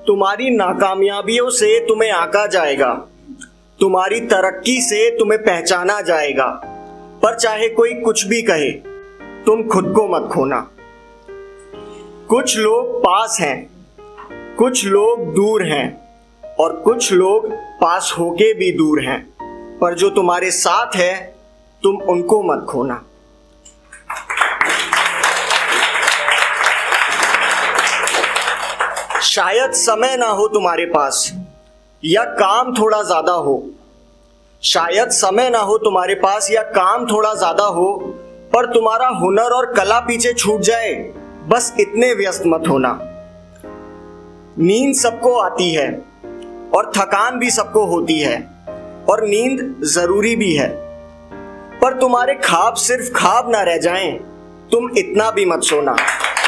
तुम्हारी नाकामयाबियों से तुम्हें आंका जाएगा, तुम्हारी तरक्की से तुम्हें पहचाना जाएगा। पर चाहे कोई कुछ भी कहे, तुम खुद को मत खोना। कुछ लोग पास हैं, कुछ लोग दूर हैं और कुछ लोग पास होके भी दूर हैं, पर जो तुम्हारे साथ है तुम उनको मत खोना। शायद समय ना हो तुम्हारे पास या काम थोड़ा ज्यादा हो, शायद समय ना हो तुम्हारे पास या काम थोड़ा ज्यादा हो, पर तुम्हारा हुनर और कला पीछे छूट जाए, बस इतने व्यस्त मत होना। नींद सबको आती है और थकान भी सबको होती है और नींद जरूरी भी है, पर तुम्हारे ख्वाब सिर्फ ख्वाब ना रह जाएं, तुम इतना भी मत सोना।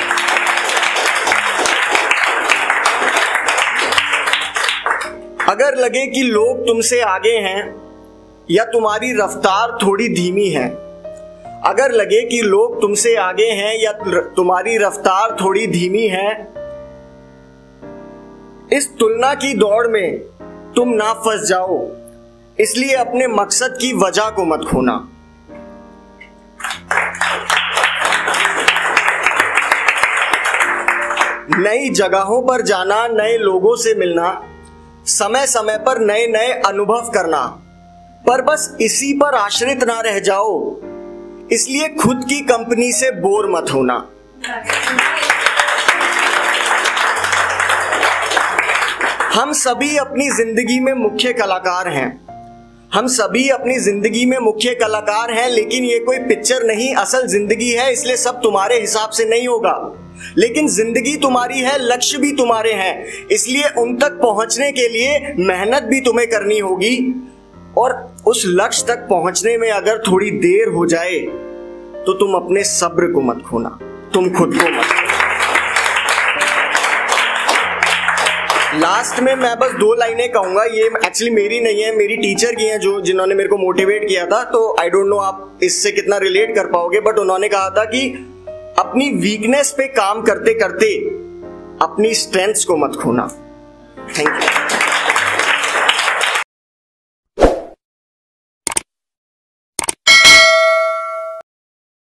अगर लगे कि लोग तुमसे आगे हैं या तुम्हारी रफ्तार थोड़ी धीमी है, अगर लगे कि लोग तुमसे आगे हैं या तुम्हारी रफ्तार थोड़ी धीमी है, इस तुलना की दौड़ में तुम ना फंस जाओ, इसलिए अपने मकसद की वजह को मत खोना। नई जगहों पर जाना, नए लोगों से मिलना, समय समय पर नए नए अनुभव करना, पर बस इसी पर आश्रित ना रह जाओ, इसलिए खुद की कंपनी से बोर मत होना। हम सभी अपनी जिंदगी में मुख्य कलाकार हैं, हम सभी अपनी जिंदगी में मुख्य कलाकार हैं, लेकिन ये कोई पिक्चर नहीं, असल जिंदगी है, इसलिए सब तुम्हारे हिसाब से नहीं होगा। लेकिन जिंदगी तुम्हारी है, लक्ष्य भी तुम्हारे हैं, इसलिए उन तक पहुंचने के लिए मेहनत भी तुम्हें करनी होगी। और उस लक्ष्य तक पहुंचने में अगर थोड़ी देर हो जाए तो तुम अपने सब्र को मत खोना, तुम खुद को मत खोना। लास्ट में मैं बस 2 लाइनें कहूंगा, ये एक्चुअली मेरी नहीं है, मेरी टीचर की हैं जिन्होंने मेरे को मोटिवेट किया था, तो आई डोंट नो आप इससे कितना रिलेट कर पाओगे, बट उन्होंने कहा था कि अपनी वीकनेस पे काम करते करते अपनी स्ट्रेंथ्स को मत खोना। Thank you.